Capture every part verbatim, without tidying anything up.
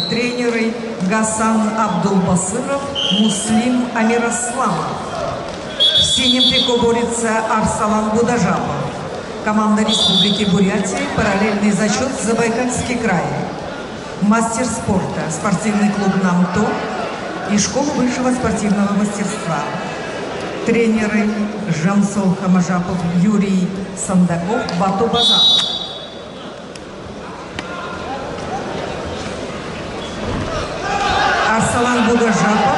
Тренеры Гасан Абдулбасыров, Муслим Амирасламов. В синем трико борется Арсалан Будажапов. Команда Республики Бурятия, параллельный зачет Забайкальский край. Мастер спорта, спортивный клуб «Намто» и школа высшего спортивного мастерства. Тренеры Жансол Хамажапов, Юрий Сандаков, Бату Базаров. Арсалан Будажапов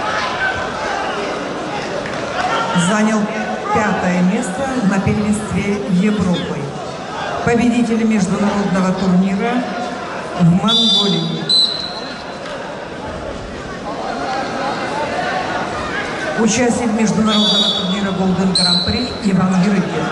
занял пятое место на первенстве Европы. Победитель международного турнира в Монголии. Участник международного турнира Golden Grand Prix Иван Юрыкин.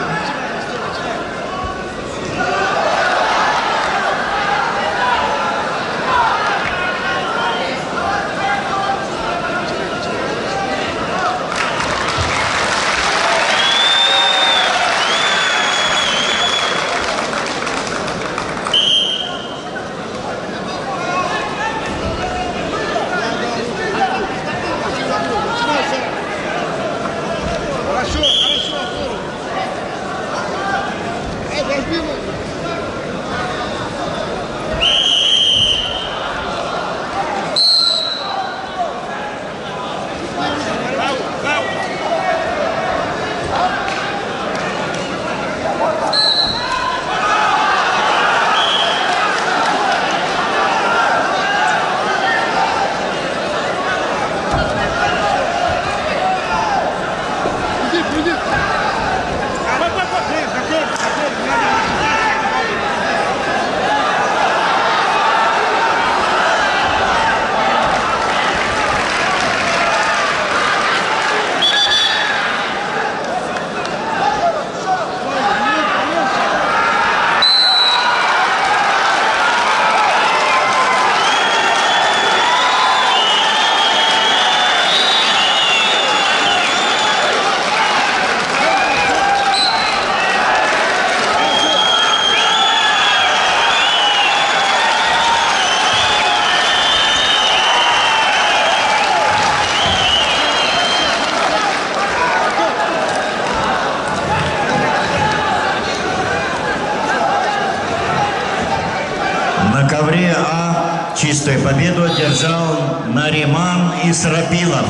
Чистую победу одержал Нариман Исрапилов.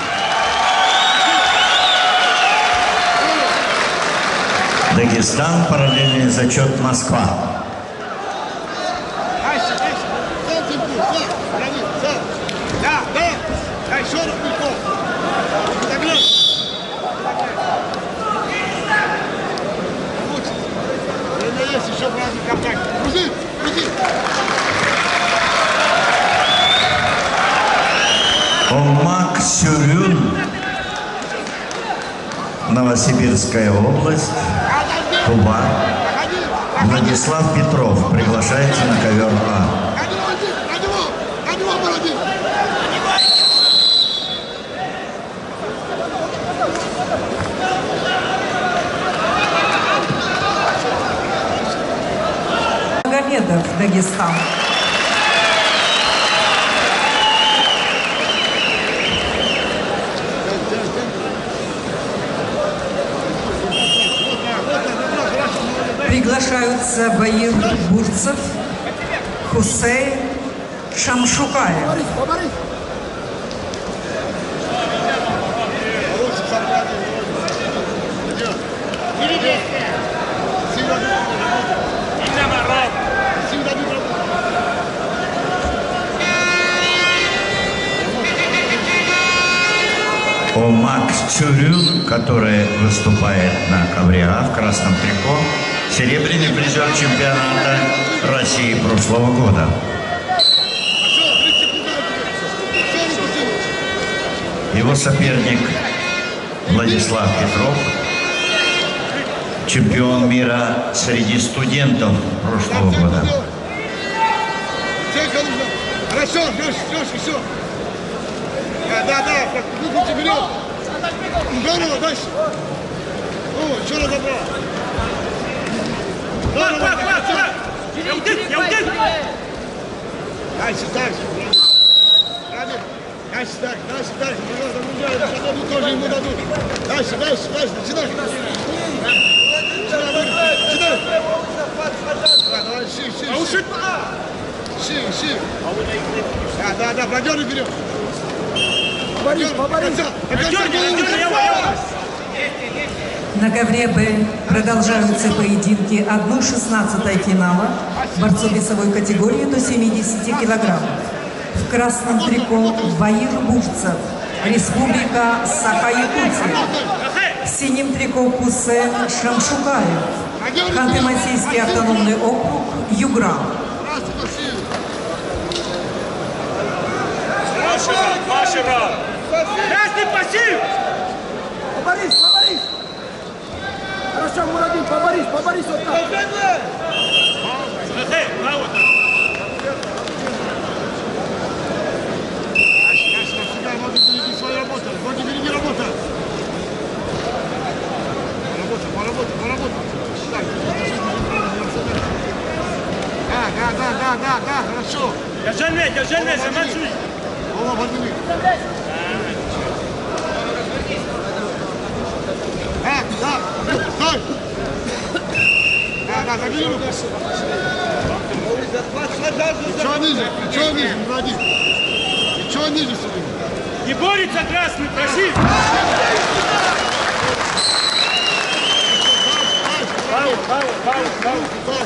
Дагестан, параллельный зачет Москва. Олмак Сюрюн, Новосибирская область, Туба. Владислав Петров приглашается на ковер А. Магомедов, Дагестан. Приглашаются Баир Бурцев, Хусей Шамшукаев. Олмак Чурюн, который выступает на ковре А в красном трико, серебряный призер чемпионата России прошлого года. Его соперник Владислав Петров, чемпион мира среди студентов прошлого года. Хорошо, ждешь, ждешь, еще. Да, да, выключи вперед. Здорово, дальше. О, что разобрал? Здорово, я удел, я удел. Дальше так же. Дальше так, дальше так. Пожалуйста, загружай. Потом тоже ему дадут. Дальше, дальше, дальше. Начинай. Начинай. Давай, ши, ши, ши. Ши, ши. Да, да, да, продерни вперед. Борис, поборись. На ковре Б продолжаются поединки одна шестнадцатая финала борцов весовой категории до семидесяти килограммов. В красном трико Ваир Бурцев, Республика Саха-Якутия. В синем трико Кусен Шамшукаев, Ханты-Мансийский автономный округ, Югра. Красный пассив! Поборись, поборись! Хорошо, Мурадин, поборись, поборись вот так! Ноги впереди, своя работа, ноги впереди, работа. Поработай, поработай, поработай. Так, да, да, да, да, да, да, хорошо. Держи мяч, держи мяч, замочи! Голова подними. Да, да, стой. Да, да, забери руку. Плечо ниже, плечо ниже, не води. Плечо ниже себе. Не борется красный, проси! Пау, пау, пау, пау.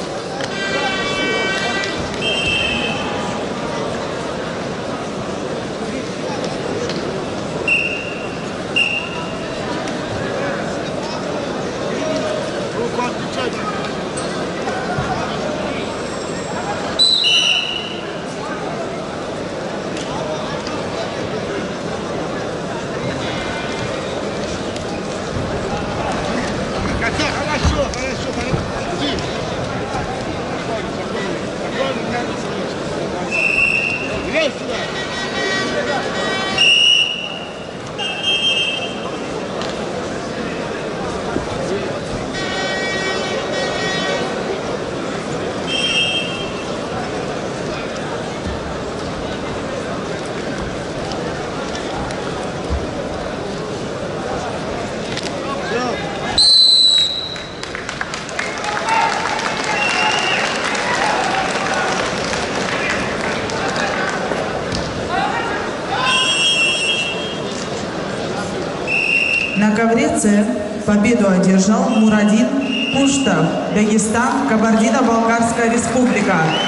Руку отключай. Хорошо, хорошо, иди. Спокойно, надо сидеть. Лезь сюда. На ковре С победу одержал Мурадин Куштов, Дагестан, Кабардино-Балкарская республика.